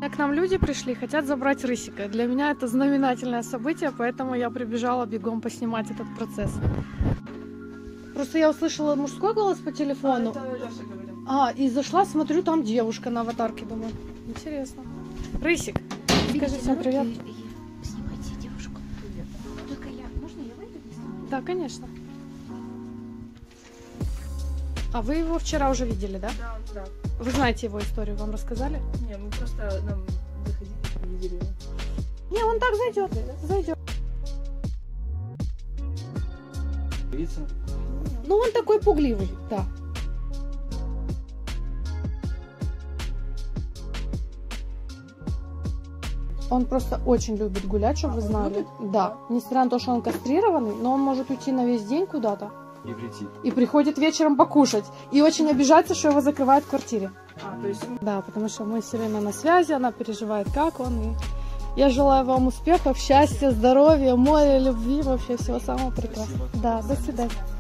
К нам люди пришли, хотят забрать Рысика. Для меня это знаменательное событие, поэтому я прибежала бегом поснимать этот процесс. Просто я услышала мужской голос по телефону. И зашла, смотрю, там девушка на аватарке, думаю, интересно. Рысик, скажи всем привет. Снимайте девушку. Только можно я выйду? Да, конечно. А вы его вчера уже видели, да? Да. Вы знаете его историю, вам рассказали? Не, мы просто нам заходили, видели его. Не, он так зайдет. Видите? Ну, он такой пугливый, да. Он просто очень любит гулять, чтобы вы знали. Да. Несмотря на то, что он кастрированный, но он может уйти на весь день куда-то. И прийти. И приходит вечером покушать. И очень обижается, что его закрывают в квартире. То есть... Да, потому что мы все время на связи, она переживает, как он. И я желаю вам успехов, счастья, здоровья, моря, любви, вообще всего самого прекрасного. Да, до свидания.